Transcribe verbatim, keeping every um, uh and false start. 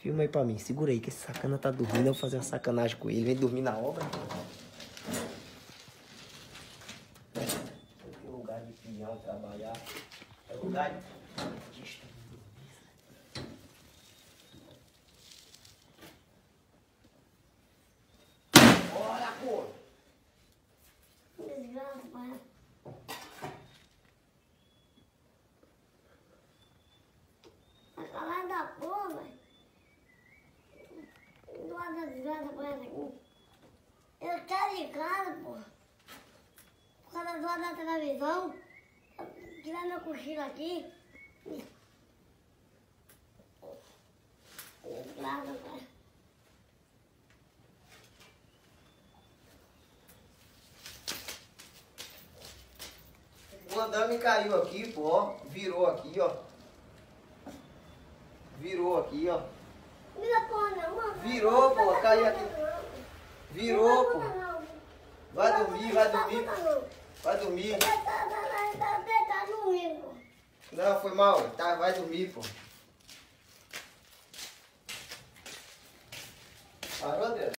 Filma aí pra mim. Segura aí que esse sacana tá dormindo. Eu vou fazer uma sacanagem com ele. Vem dormir na obra. Tem lugar de pinhão trabalhar. É lugar de... Bora, pô! Desgraça, pai. A calada da porra, velho. Do lado da desgraça, pai, aqui. Eu quero ir em casa, porra. Por causa do lado da televisão. Tirar meu cochilo aqui. Desgraça, pai. O andame caiu aqui, pô, ó. Virou aqui, ó. Virou aqui, ó. Vira porra não, mano. Virou, pô, caiu aqui. Virou, pô. Vai dormir, vai dormir. Vai dormir. Tá, tá, tá, tá, tá dormindo, pô. Não, foi mal. Tá, vai dormir, pô. Parou, Deus?